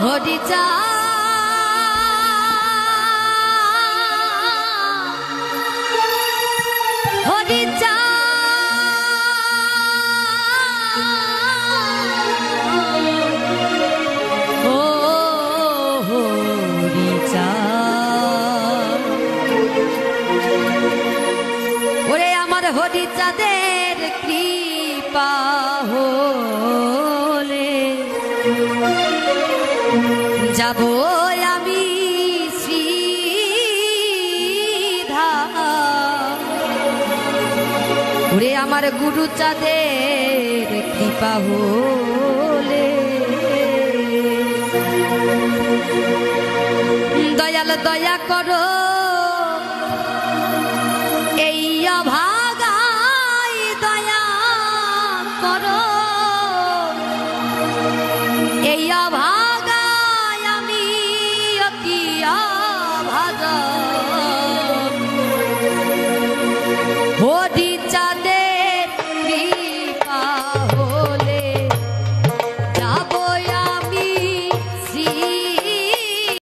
হরিচা হরিচা ও হরিচা ওরে আমার হরিচাঁদের কৃপা হলে যাব আমি শ্রীধাম ওরে আমার গুরুচাঁদের কৃপা হলে দয়াল দয়া করো এই অভাগায় দয়া করো এই অভাগায় আমি অতি অভাগা